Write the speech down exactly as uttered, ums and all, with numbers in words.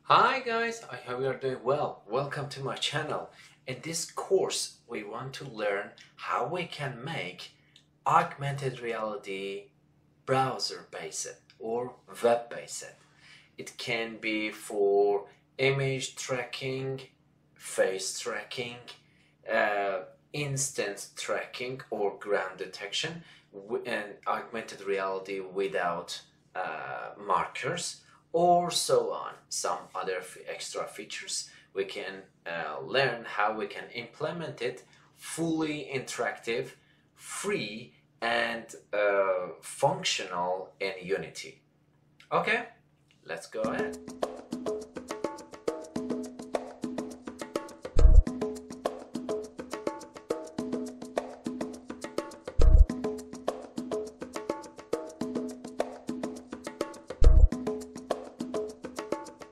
Hi guys, I hope you are doing well. Welcome to my channel. In this course, we want to learn how we can make augmented reality browser-based or web-based. It can be for image tracking, face tracking, uh, instant tracking or ground detection, and augmented reality without uh, markers, or so on. Some other extra features we can uh, learn how we can implement it fully interactive, free, and uh, functional in Unity. Okay, let's go ahead.